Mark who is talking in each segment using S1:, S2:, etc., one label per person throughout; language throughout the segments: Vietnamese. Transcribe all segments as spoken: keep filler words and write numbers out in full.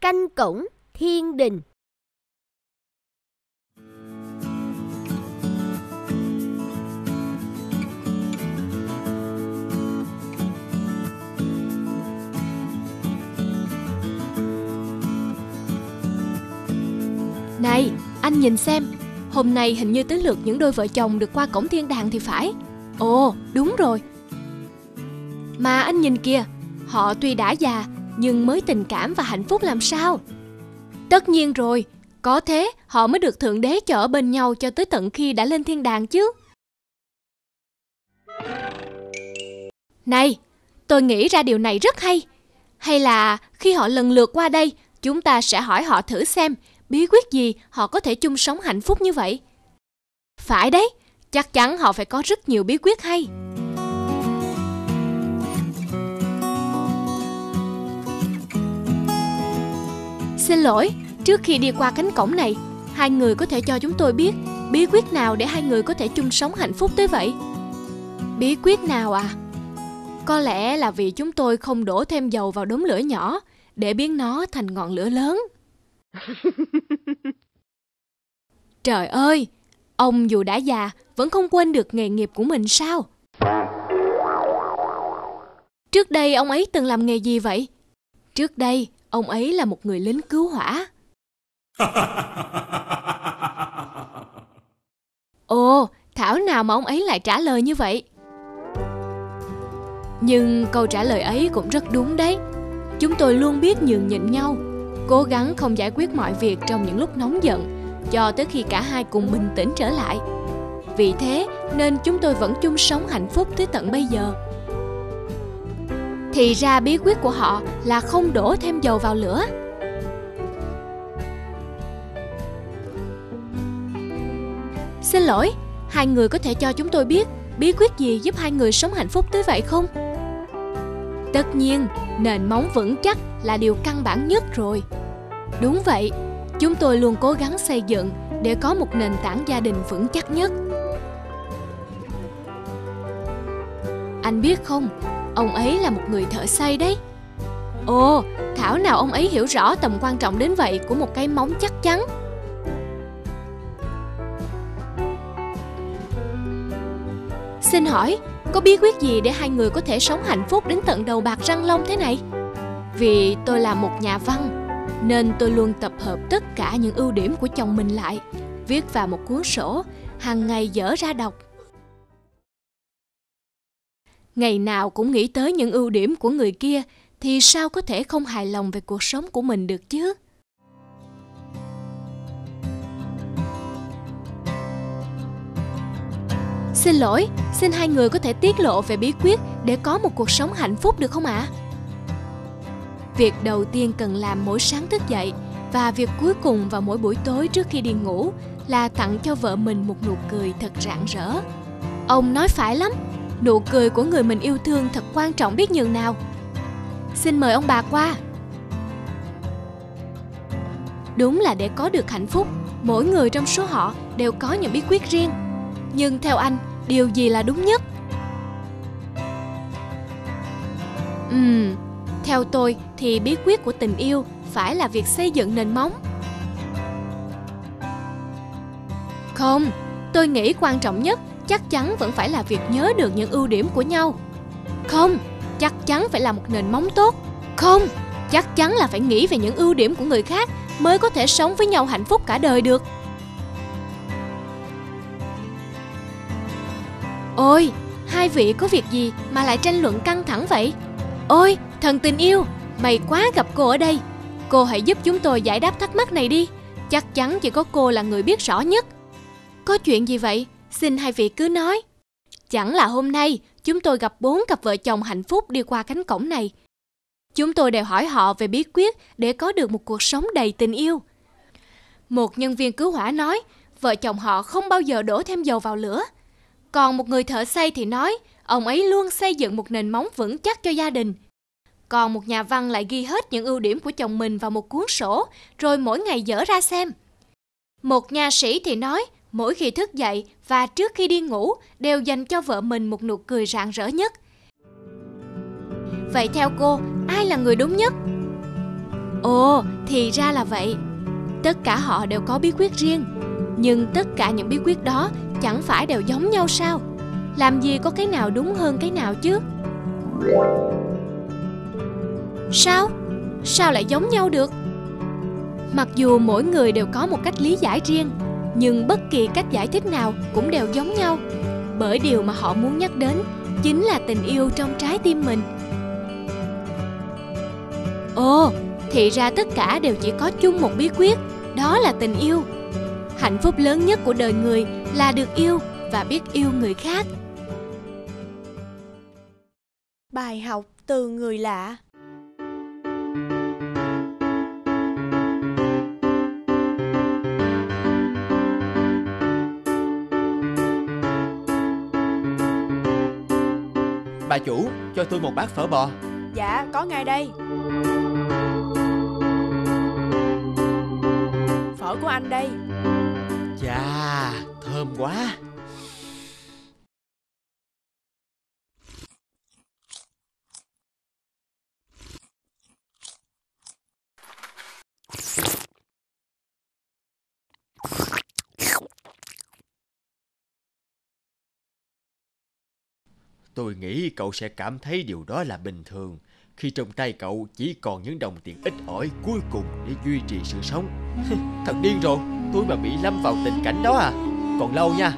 S1: Canh cổng thiên đình.
S2: Này, anh nhìn xem, hôm nay hình như tới lượt những đôi vợ chồng được qua cổng thiên đàng thì phải. Ồ, đúng rồi. Mà anh nhìn kìa, họ tuy đã già nhưng mới tình cảm và hạnh phúc làm sao? Tất nhiên rồi, có thế họ mới được Thượng Đế cho ở bên nhau cho tới tận khi đã lên thiên đàng chứ. Này, tôi nghĩ ra điều này rất hay. Hay là khi họ lần lượt qua đây, chúng ta sẽ hỏi họ thử xem bí quyết gì họ có thể chung sống hạnh phúc như vậy. Phải đấy, chắc chắn họ phải có rất nhiều bí quyết hay. Xin lỗi, trước khi đi qua cánh cổng này, hai người có thể cho chúng tôi biết bí quyết nào để hai người có thể chung sống hạnh phúc tới vậy? Bí quyết nào à? Có lẽ là vì chúng tôi không đổ thêm dầu vào đống lửa nhỏ để biến nó thành ngọn lửa lớn. Trời ơi, ông dù đã già vẫn không quên được nghề nghiệp của mình sao? Trước đây ông ấy từng làm nghề gì vậy? Trước đây, ông ấy là một người lính cứu hỏa. Ồ, thảo nào mà ông ấy lại trả lời như vậy? Nhưng câu trả lời ấy cũng rất đúng đấy. Chúng tôi luôn biết nhường nhịn nhau, cố gắng không giải quyết mọi việc trong những lúc nóng giận, cho tới khi cả hai cùng bình tĩnh trở lại. Vì thế nên chúng tôi vẫn chung sống hạnh phúc tới tận bây giờ. Thì ra bí quyết của họ là không đổ thêm dầu vào lửa. Xin lỗi, hai người có thể cho chúng tôi biết bí quyết gì giúp hai người sống hạnh phúc tới vậy không? Tất nhiên, nền móng vững chắc là điều căn bản nhất rồi. Đúng vậy, chúng tôi luôn cố gắng xây dựng để có một nền tảng gia đình vững chắc nhất. Anh biết không, ông ấy là một người thợ xây đấy. Ồ, thảo nào ông ấy hiểu rõ tầm quan trọng đến vậy của một cái móng chắc chắn. Xin hỏi, có bí quyết gì để hai người có thể sống hạnh phúc đến tận đầu bạc răng long thế này? Vì tôi là một nhà văn, nên tôi luôn tập hợp tất cả những ưu điểm của chồng mình lại, viết vào một cuốn sổ, hàng ngày dở ra đọc. Ngày nào cũng nghĩ tới những ưu điểm của người kia, thì sao có thể không hài lòng về cuộc sống của mình được chứ? Xin lỗi, xin hai người có thể tiết lộ về bí quyết để có một cuộc sống hạnh phúc được không ạ? Việc đầu tiên cần làm mỗi sáng thức dậy và việc cuối cùng vào mỗi buổi tối trước khi đi ngủ là tặng cho vợ mình một nụ cười thật rạng rỡ. Ông nói phải lắm, nụ cười của người mình yêu thương thật quan trọng biết nhường nào. Xin mời ông bà qua. Đúng là để có được hạnh phúc, mỗi người trong số họ đều có những bí quyết riêng. Nhưng theo anh, điều gì là đúng nhất? Ừm, theo tôi thì bí quyết của tình yêu phải là việc xây dựng nền móng. Không, tôi nghĩ quan trọng nhất chắc chắn vẫn phải là việc nhớ được những ưu điểm của nhau. Không, chắc chắn phải là một nền móng tốt. Không, chắc chắn là phải nghĩ về những ưu điểm của người khác mới có thể sống với nhau hạnh phúc cả đời được. Ôi, hai vị có việc gì mà lại tranh luận căng thẳng vậy? Ôi, thần tình yêu, may quá gặp cô ở đây. Cô hãy giúp chúng tôi giải đáp thắc mắc này đi. Chắc chắn chỉ có cô là người biết rõ nhất. Có chuyện gì vậy? Xin hai vị cứ nói. Chẳng là hôm nay chúng tôi gặp bốn cặp vợ chồng hạnh phúc đi qua cánh cổng này. Chúng tôi đều hỏi họ về bí quyết để có được một cuộc sống đầy tình yêu. Một nhân viên cứu hỏa nói vợ chồng họ không bao giờ đổ thêm dầu vào lửa. Còn một người thợ xây thì nói ông ấy luôn xây dựng một nền móng vững chắc cho gia đình. Còn một nhà văn lại ghi hết những ưu điểm của chồng mình vào một cuốn sổ, rồi mỗi ngày dở ra xem. Một nha sĩ thì nói mỗi khi thức dậy và trước khi đi ngủ đều dành cho vợ mình một nụ cười rạng rỡ nhất. Vậy theo cô, ai là người đúng nhất? Ồ, thì ra là vậy. Tất cả họ đều có bí quyết riêng, nhưng tất cả những bí quyết đó chẳng phải đều giống nhau sao? Làm gì có cái nào đúng hơn cái nào chứ? Sao? Sao lại giống nhau được? Mặc dù mỗi người đều có một cách lý giải riêng, nhưng bất kỳ cách giải thích nào cũng đều giống nhau, bởi điều mà họ muốn nhắc đến chính là tình yêu trong trái tim mình. Ồ, thì ra tất cả đều chỉ có chung một bí quyết, đó là tình yêu. Hạnh phúc lớn nhất của đời người là được yêu và biết yêu người khác.
S3: Bài học từ người lạ.
S4: Bà chủ, cho tôi một bát phở bò.
S3: Dạ, có ngay đây. Phở của anh đây.
S4: Chà, thơm quá. Tôi nghĩ cậu sẽ cảm thấy điều đó là bình thường khi trong tay cậu chỉ còn những đồng tiền ít ỏi cuối cùng để duy trì sự sống. Thật điên rồi, tôi mà bị lâm vào tình cảnh đó à? Còn lâu nha.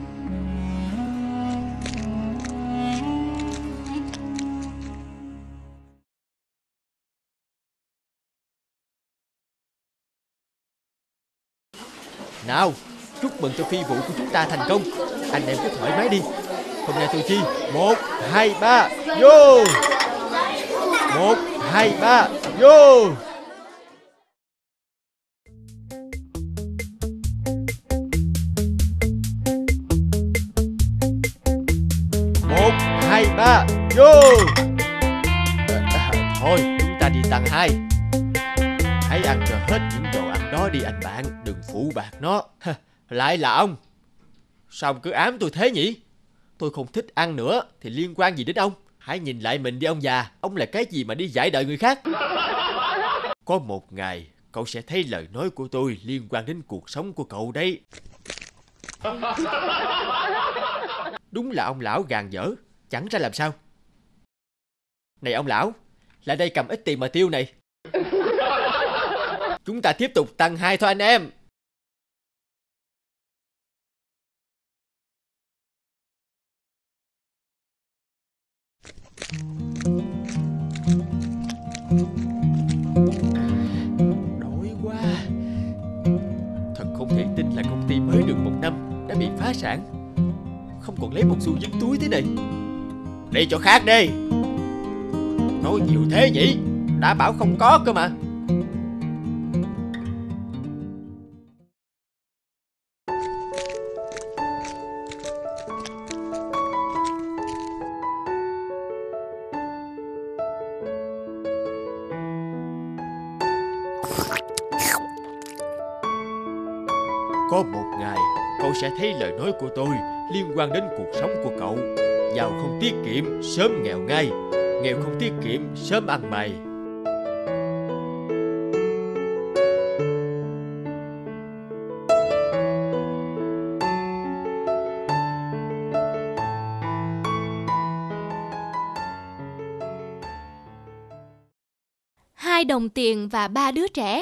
S4: Nào, chúc mừng cho phi vụ của chúng ta thành công. Anh em cứ thoải mái đi. Hôm nay tôi chi một, hai, ba, vô. Một, hai, ba, vô. Một, hai, ba, vô. À, à, thôi, chúng ta đi tầng hai. Hãy ăn cho hết những đồ ăn đó đi anh bạn, đừng phụ bạc nó. Lại là ông. Sao ông cứ ám tôi thế nhỉ? Tôi không thích ăn nữa thì liên quan gì đến ông? Hãy nhìn lại mình đi ông già. Ông là cái gì mà đi dạy đời người khác? Có một ngày cậu sẽ thấy lời nói của tôi liên quan đến cuộc sống của cậu đấy. Đúng là ông lão gàn dở, chẳng ra làm sao. Này ông lão, lại đây cầm ít tiền mà tiêu này. Chúng ta tiếp tục tầng hai thôi anh em. Đói quá. Thật không thể tin là công ty mới được một năm đã bị phá sản, không còn lấy một xu dính túi thế này. Đi chỗ khác đi. Nói nhiều thế nhỉ? Đã bảo không có cơ mà. Có một ngày, cậu sẽ thấy lời nói của tôi liên quan đến cuộc sống của cậu. Giàu không tiết kiệm, sớm nghèo ngay. Nghèo không tiết kiệm, sớm ăn mày.
S2: Hai đồng tiền và ba đứa trẻ.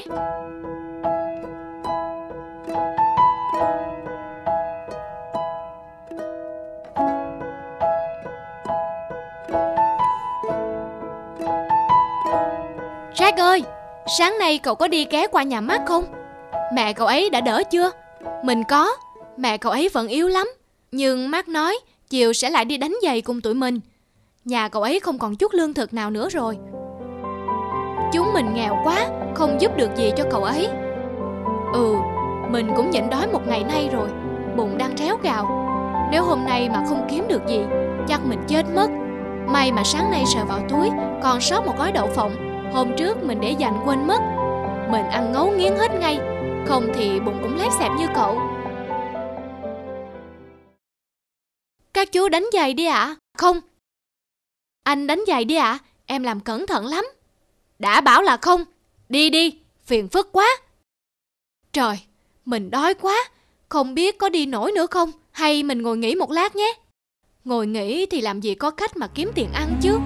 S2: Jack ơi, sáng nay cậu có đi ghé qua nhà Mark không? Mẹ cậu ấy đã đỡ chưa? Mình có, mẹ cậu ấy vẫn yếu lắm. Nhưng Mark nói chiều sẽ lại đi đánh giày cùng tụi mình. Nhà cậu ấy không còn chút lương thực nào nữa rồi. Chúng mình nghèo quá, không giúp được gì cho cậu ấy. Ừ, mình cũng nhịn đói một ngày nay rồi, bụng đang réo gào. Nếu hôm nay mà không kiếm được gì, chắc mình chết mất. May mà sáng nay sờ vào túi còn sót một gói đậu phộng. Hôm trước mình để dành quên mất. Mình ăn ngấu nghiến hết ngay, không thì bụng cũng lép xẹp như cậu. Các chú đánh giày đi ạ. À? Không. Anh đánh giày đi ạ. À? Em làm cẩn thận lắm. Đã bảo là không. Đi đi, phiền phức quá. Trời, mình đói quá, không biết có đi nổi nữa không? Hay mình ngồi nghỉ một lát nhé. Ngồi nghỉ thì làm gì có khách mà kiếm tiền ăn chứ.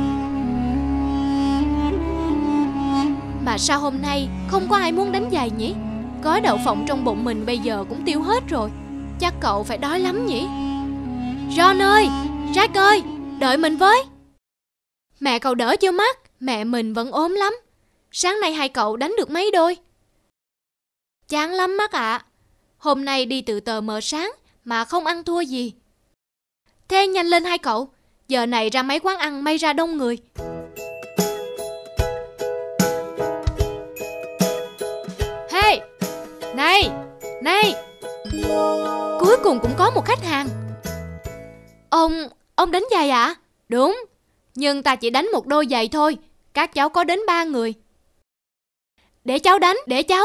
S2: Mà sao hôm nay không có ai muốn đánh giày nhỉ? Gói đậu phộng trong bụng mình bây giờ cũng tiêu hết rồi. Chắc cậu phải đói lắm nhỉ? John ơi, Jack ơi, đợi mình với. Mẹ cậu đỡ chưa Mark? Mẹ mình vẫn ốm lắm. Sáng nay hai cậu đánh được mấy đôi? Chán lắm Mark ạ. Hôm nay đi từ tờ mờ sáng mà không ăn thua gì. Thế nhanh lên hai cậu, giờ này ra mấy quán ăn may ra đông người. Hey, này, này. Cuối cùng cũng có một khách hàng. Ông, ông đánh giày ạ? À? Đúng, nhưng ta chỉ đánh một đôi giày thôi. Các cháu có đến ba người. Để cháu đánh, để cháu.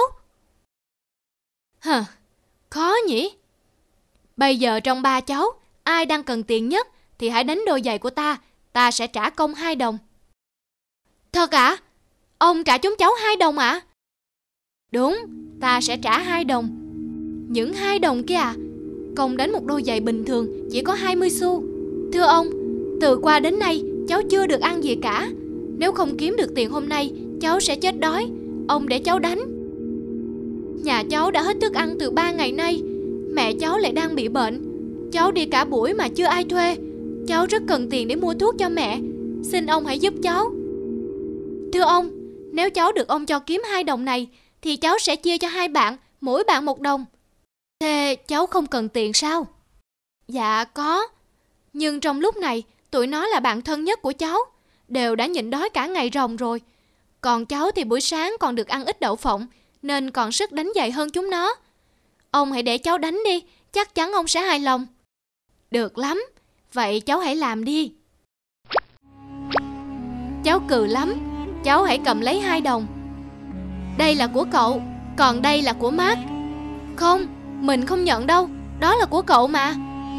S2: Hờ, khó nhỉ. Bây giờ trong ba cháu, ai đang cần tiền nhất thì hãy đánh đôi giày của ta. Ta sẽ trả công hai đồng. Thật ạ? À? Ông trả chúng cháu hai đồng ạ? À? Đúng, ta sẽ trả hai đồng. Những hai đồng kia à? Công đánh một đôi giày bình thường chỉ có hai mươi xu. Thưa ông, từ qua đến nay cháu chưa được ăn gì cả. Nếu không kiếm được tiền hôm nay, cháu sẽ chết đói. Ông để cháu đánh. Nhà cháu đã hết thức ăn từ ba ngày nay. Mẹ cháu lại đang bị bệnh. Cháu đi cả buổi mà chưa ai thuê. Cháu rất cần tiền để mua thuốc cho mẹ. Xin ông hãy giúp cháu. Thưa ông, nếu cháu được ông cho kiếm hai đồng này thì cháu sẽ chia cho hai bạn, mỗi bạn một đồng. Thế cháu không cần tiền sao? Dạ có. Nhưng trong lúc này tụi nó là bạn thân nhất của cháu, đều đã nhịn đói cả ngày ròng rồi. Còn cháu thì buổi sáng còn được ăn ít đậu phộng, nên còn sức đánh giày hơn chúng nó. Ông hãy để cháu đánh đi, chắc chắn ông sẽ hài lòng. Được lắm, vậy cháu hãy làm đi. Cháu cừ lắm, cháu hãy cầm lấy hai đồng. Đây là của cậu, còn đây là của Mark. Không, mình không nhận đâu, đó là của cậu mà.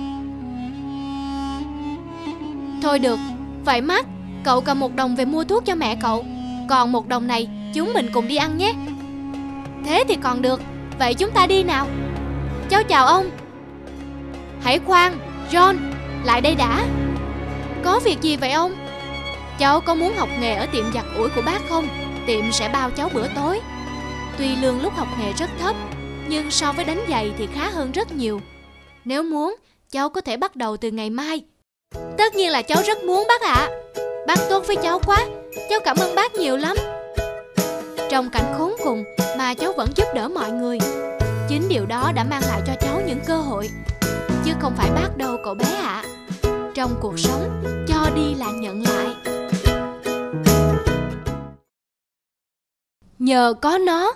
S2: Thôi được, vậy Mark, cậu cầm một đồng về mua thuốc cho mẹ cậu. Còn một đồng này chúng mình cùng đi ăn nhé. Thế thì còn được, vậy chúng ta đi nào. Cháu chào ông. Hãy khoan, John, lại đây đã. Có việc gì vậy ông? Cháu có muốn học nghề ở tiệm giặt ủi của bác không? Tiệm sẽ bao cháu bữa tối. Tuy lương lúc học nghề rất thấp, nhưng so với đánh giày thì khá hơn rất nhiều. Nếu muốn, cháu có thể bắt đầu từ ngày mai. Tất nhiên là cháu rất muốn bác ạ. À. Bác tốt với cháu quá, cháu cảm ơn bác nhiều lắm. Trong cảnh khốn cùng mà cháu vẫn giúp đỡ mọi người. Chính điều đó đã mang lại cho cháu những cơ hội. Chứ không phải bác đâu cậu bé ạ. À. Trong cuộc sống, cho đi là nhận lại. Nhờ có nó.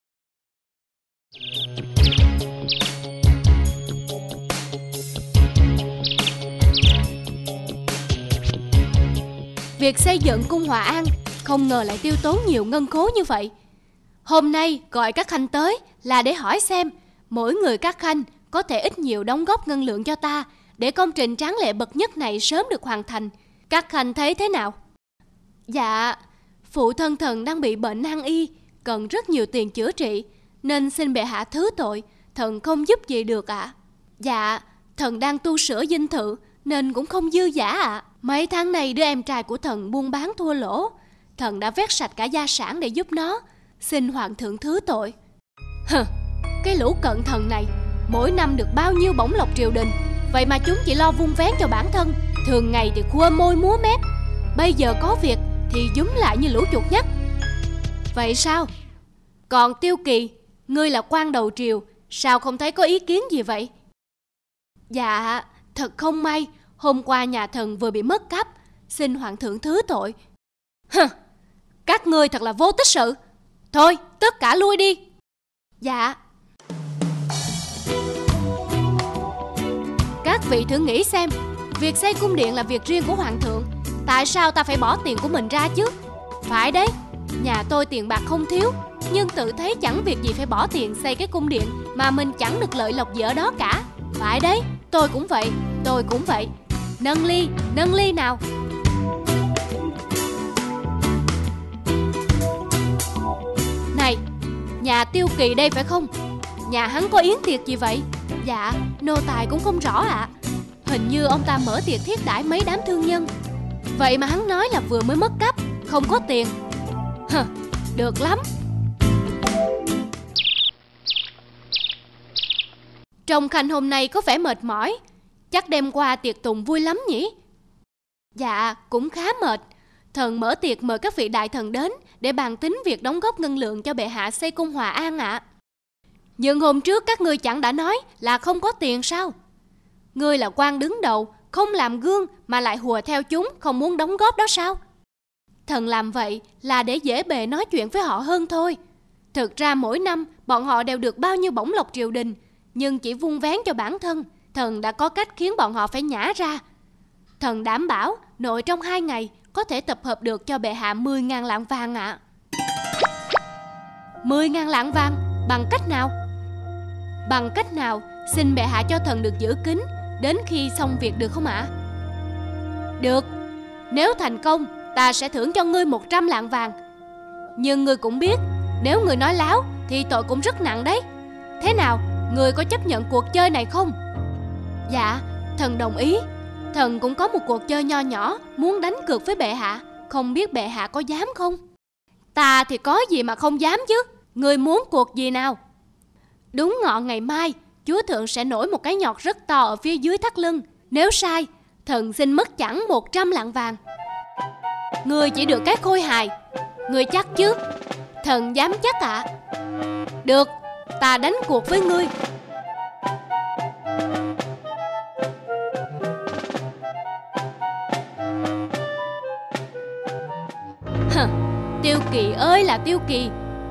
S2: Việc xây dựng cung Hòa An không ngờ lại tiêu tốn nhiều ngân khố như vậy. Hôm nay gọi các khanh tới là để hỏi xem mỗi người các khanh có thể ít nhiều đóng góp ngân lượng cho ta để công trình tráng lệ bậc nhất này sớm được hoàn thành. Các khanh thấy thế nào? Dạ, phụ thân thần đang bị bệnh nan y, cần rất nhiều tiền chữa trị, nên xin bệ hạ thứ tội, thần không giúp gì được ạ. À. Dạ, thần đang tu sửa dinh thự nên cũng không dư giả ạ. À. Mấy tháng này đứa em trai của thần buôn bán thua lỗ, thần đã vét sạch cả gia sản để giúp nó, xin hoàng thượng thứ tội. Hừ, cái lũ cận thần này mỗi năm được bao nhiêu bổng lộc triều đình, vậy mà chúng chỉ lo vung vén cho bản thân, thường ngày thì khua môi múa mép, bây giờ có việc thì dúm lại như lũ chuột nhắt. Vậy sao? Còn Tiêu Kỳ, ngươi là quan đầu triều, sao không thấy có ý kiến gì vậy? Dạ, thật không may, hôm qua nhà thần vừa bị mất cắp, xin hoàng thượng thứ tội. Hừ, các ngươi thật là vô tích sự. Thôi, tất cả lui đi. Dạ. Các vị thử nghĩ xem, việc xây cung điện là việc riêng của hoàng thượng, tại sao ta phải bỏ tiền của mình ra chứ? Phải đấy, nhà tôi tiền bạc không thiếu, nhưng tự thấy chẳng việc gì phải bỏ tiền xây cái cung điện mà mình chẳng được lợi lộc gì ở đó cả. Phải đấy, tôi cũng vậy, tôi cũng vậy. Nâng ly, nâng ly nào. Nhà Tiêu Kỳ đây phải không? Nhà hắn có yến tiệc gì vậy? Dạ, nô tài cũng không rõ ạ. Hình như ông ta mở tiệc thiết đãi mấy đám thương nhân. Vậy mà hắn nói là vừa mới mất cắp, không có tiền. Hừ, được lắm. Trông Khanh hôm nay có vẻ mệt mỏi. Chắc đêm qua tiệc tùng vui lắm nhỉ? Dạ, cũng khá mệt. Thần mở tiệc mời các vị đại thần đến để bàn tính việc đóng góp ngân lượng cho bệ hạ xây cung Hòa An ạ. À. Nhưng hôm trước các ngươi chẳng đã nói là không có tiền sao? Ngươi là quan đứng đầu, không làm gương mà lại hùa theo chúng không muốn đóng góp đó sao? Thần làm vậy là để dễ bề nói chuyện với họ hơn thôi. Thực ra mỗi năm bọn họ đều được bao nhiêu bổng lộc triều đình, nhưng chỉ vung vén cho bản thân. Thần đã có cách khiến bọn họ phải nhả ra. Thần đảm bảo nội trong hai ngày có thể tập hợp được cho bệ hạ mười ngàn lạng vàng ạ. À. mười ngàn lạng vàng bằng cách nào? Bằng cách nào xin bệ hạ cho thần được giữ kín đến khi xong việc được không ạ? À? Được, nếu thành công ta sẽ thưởng cho ngươi một trăm lạng vàng. Nhưng ngươi cũng biết, nếu ngươi nói láo thì tội cũng rất nặng đấy. Thế nào, ngươi có chấp nhận cuộc chơi này không? Dạ, thần đồng ý. Thần cũng có một cuộc chơi nho nhỏ muốn đánh cược với bệ hạ. Không biết bệ hạ có dám không? Ta thì có gì mà không dám chứ. Ngươi muốn cuộc gì nào? Đúng ngọ ngày mai, chúa thượng sẽ nổi một cái nhọt rất to ở phía dưới thắt lưng. Nếu sai, thần xin mất chẳng một trăm lạng vàng. Ngươi chỉ được cái khôi hài. Ngươi chắc chứ? Thần dám chắc ạ. À. Được, ta đánh cuộc với ngươi. Hừ, Tiêu Kỳ ơi là Tiêu Kỳ.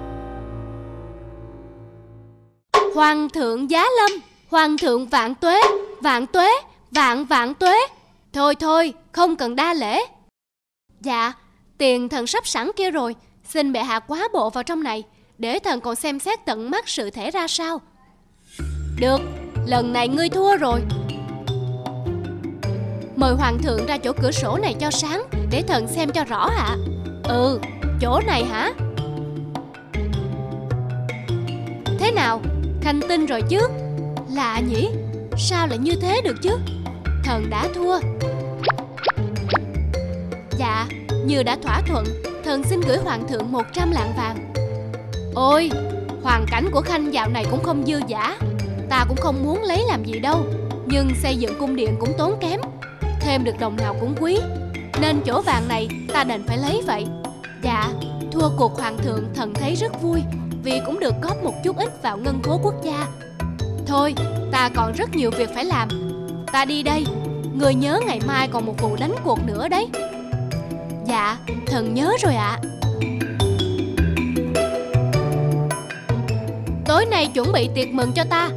S2: Hoàng thượng giá lâm, hoàng thượng vạn tuế, vạn tuế, vạn vạn tuế. Thôi thôi, không cần đa lễ. Dạ, tiền thần sắp sẵn kia rồi. Xin bệ hạ quá bộ vào trong này, để thần còn xem xét tận mắt sự thể ra sao. Được, lần này ngươi thua rồi. Mời hoàng thượng ra chỗ cửa sổ này cho sáng, để thần xem cho rõ ạ. À. Ừ, chỗ này hả? Thế nào, Khanh tin rồi chứ? Lạ nhỉ, sao lại như thế được chứ? Thần đã thua. Dạ, như đã thỏa thuận, thần xin gửi hoàng thượng một trăm lạng vàng. Ôi, hoàn cảnh của Khanh dạo này cũng không dư dả. Ta cũng không muốn lấy làm gì đâu, nhưng xây dựng cung điện cũng tốn kém, thêm được đồng nào cũng quý, nên chỗ vàng này ta đành phải lấy vậy. Dạ, thua cuộc hoàng thượng thần thấy rất vui, vì cũng được góp một chút ít vào ngân khố quốc gia. Thôi, ta còn rất nhiều việc phải làm. Ta đi đây, người nhớ ngày mai còn một vụ đánh cuộc nữa đấy. Dạ, thần nhớ rồi ạ. À. Tối nay chuẩn bị tiệc mừng cho ta.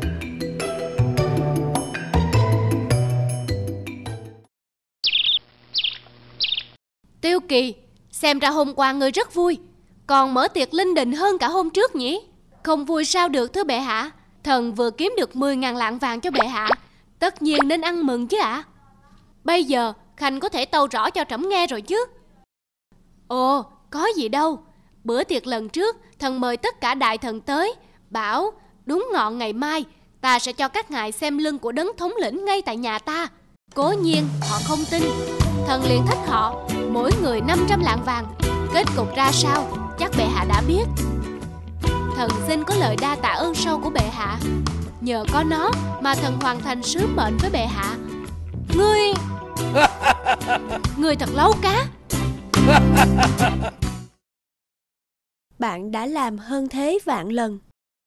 S2: Tiêu Kỳ, xem ra hôm qua ngươi rất vui, còn mở tiệc linh đình hơn cả hôm trước nhỉ? Không vui sao được thưa bệ hạ. Thần vừa kiếm được mười ngàn lạng vàng cho bệ hạ, tất nhiên nên ăn mừng chứ ạ. À. Bây giờ Khanh có thể tâu rõ cho trẫm nghe rồi chứ? Ồ, có gì đâu. Bữa tiệc lần trước thần mời tất cả đại thần tới, bảo đúng ngọ ngày mai ta sẽ cho các ngài xem lưng của đấng thống lĩnh ngay tại nhà ta. Cố nhiên họ không tin. Thần liền thách họ mỗi người năm trăm lạng vàng. Kết cục ra sao chắc bệ hạ đã biết. Thần xin có lời đa tạ ơn sâu của bệ hạ. Nhờ có nó mà thần hoàn thành sứ mệnh với bệ hạ. Ngươi Ngươi thật lấu cá.
S3: Bạn đã làm hơn thế vạn lần.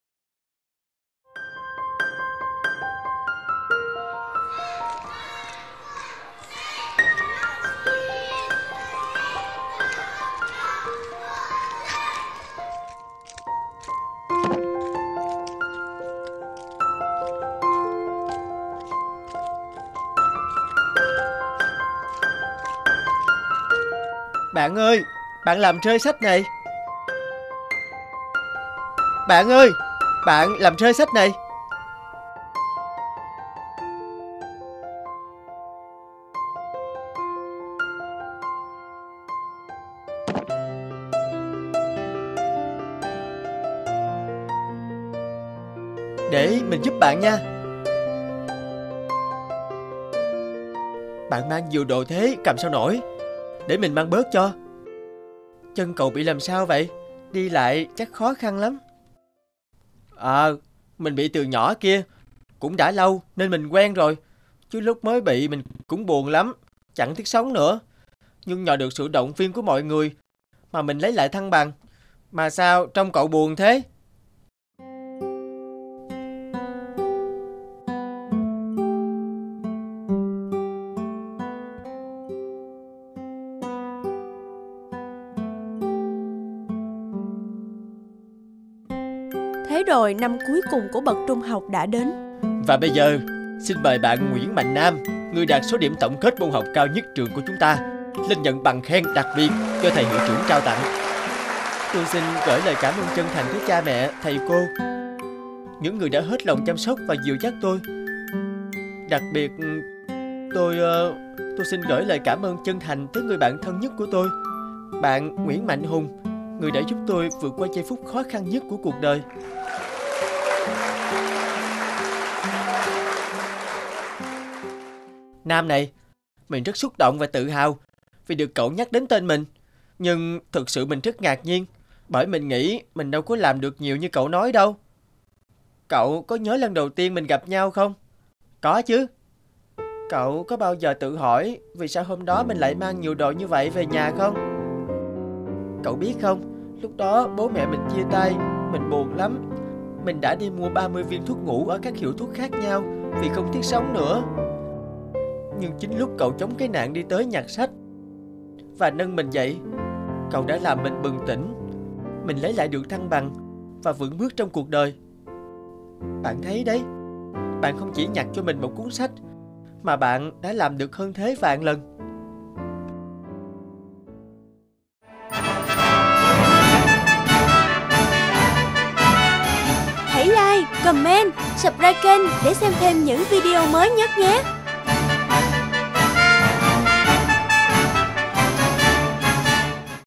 S4: Bạn ơi, bạn làm rơi sách này. Bạn ơi, bạn làm rơi sách này. để mình giúp bạn nha. Bạn mang nhiều đồ thế cầm sao nổi, để mình mang bớt cho. Chân cậu bị làm sao vậy? Đi lại chắc khó khăn lắm. À, mình bị từ nhỏ kia, cũng đã lâu nên mình quen rồi. Chứ lúc mới bị mình cũng buồn lắm, chẳng thiết sống nữa. Nhưng nhờ được sự động viên của mọi người mà mình lấy lại thăng bằng. Mà sao trông cậu buồn thế?
S3: Thế rồi năm cuối cùng của bậc trung học đã đến.
S4: Và bây giờ, xin mời bạn Nguyễn Mạnh Nam, người đạt số điểm tổng kết môn học cao nhất trường của chúng ta, lên nhận bằng khen đặc biệt cho thầy hiệu trưởng trao tặng. Tôi xin gửi lời cảm ơn chân thành tới cha mẹ, thầy cô, những người đã hết lòng chăm sóc và dìu dắt tôi. Đặc biệt, tôi tôi xin gửi lời cảm ơn chân thành tới người bạn thân nhất của tôi, bạn Nguyễn Mạnh Hùng, người đã giúp tôi vượt qua giây phút khó khăn nhất của cuộc đời. Nam này, mình rất xúc động và tự hào vì được cậu nhắc đến tên mình. Nhưng thực sự mình rất ngạc nhiên, bởi mình nghĩ mình đâu có làm được nhiều như cậu nói đâu. Cậu có nhớ lần đầu tiên mình gặp nhau không? Có chứ. Cậu có bao giờ tự hỏi vì sao hôm đó mình lại mang nhiều đồ như vậy về nhà không? Cậu biết không, lúc đó bố mẹ mình chia tay, mình buồn lắm. Mình đã đi mua ba mươi viên thuốc ngủ ở các hiệu thuốc khác nhau vì không thiết sống nữa. Nhưng chính lúc cậu chống cái nạn đi tới nhặt sách và nâng mình dậy, cậu đã làm mình bừng tỉnh. Mình lấy lại được thăng bằng và vững bước trong cuộc đời. Bạn thấy đấy, bạn không chỉ nhặt cho mình một cuốn sách, mà bạn đã làm được hơn thế vạn lần.
S3: Hãy like, comment, subscribe kênh để xem thêm những video mới nhất nhé.